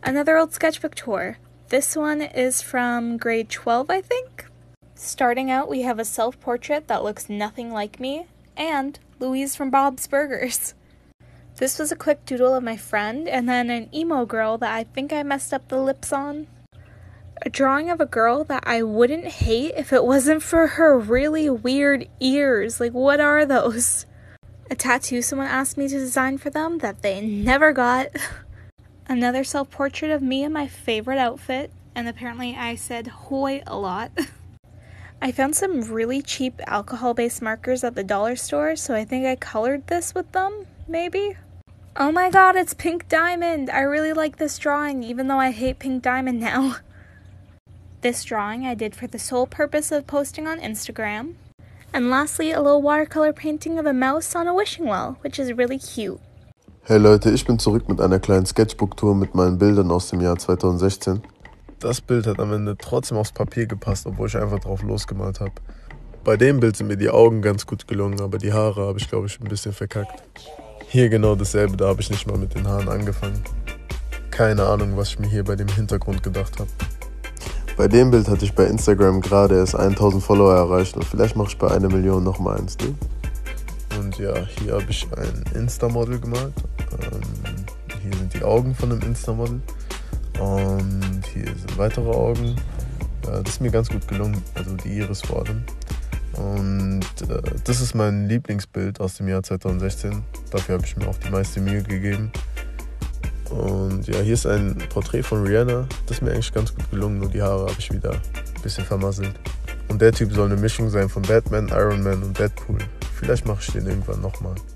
Another old sketchbook tour. This one is from grade 12, I think. Starting out, we have a self-portrait that looks nothing like me, and Louise from Bob's Burgers. This was a quick doodle of my friend, and then an emo girl that I think I messed up the lips on. A drawing of a girl that I wouldn't hate if it wasn't for her really weird ears. Like, what are those? A tattoo someone asked me to design for them that they never got. Another self-portrait of me in my favorite outfit, and apparently I said "hoy" a lot. I found some really cheap alcohol-based markers at the dollar store, so I think I colored this with them, maybe? Oh my god, it's Pink Diamond! I really like this drawing, even though I hate Pink Diamond now. This drawing I did for the sole purpose of posting on Instagram. And lastly, a little watercolor painting of a mouse on a wishing well, which is really cute. Hey Leute, ich bin zurück mit einer kleinen Sketchbook-Tour mit meinen Bildern aus dem Jahr 2016. Das Bild hat am Ende trotzdem aufs Papier gepasst, obwohl ich einfach drauf losgemalt habe. Bei dem Bild sind mir die Augen ganz gut gelungen, aber die Haare habe ich, glaube ich, ein bisschen verkackt. Hier genau dasselbe, da habe ich nicht mal mit den Haaren angefangen. Keine Ahnung, was ich mir hier bei dem Hintergrund gedacht habe. Bei dem Bild hatte ich bei Instagram gerade erst 1000 Follower erreicht und vielleicht mache ich bei 1 Million noch mal eins, ne? Und ja, hier habe ich ein Insta-Model gemalt. Hier sind die Augen von einem Insta-Model. Und hier sind weitere Augen. Das ist mir ganz gut gelungen, also die Iris vor allem. Und das ist mein Lieblingsbild aus dem Jahr 2016. Dafür habe ich mir auch die meiste Mühe gegeben. Und ja, hier ist ein Porträt von Rihanna. Das ist mir eigentlich ganz gut gelungen, nur die Haare habe ich wieder ein bisschen vermasselt. Und der Typ soll eine Mischung sein von Batman, Iron Man und Deadpool. Vielleicht mache ich den irgendwann nochmal.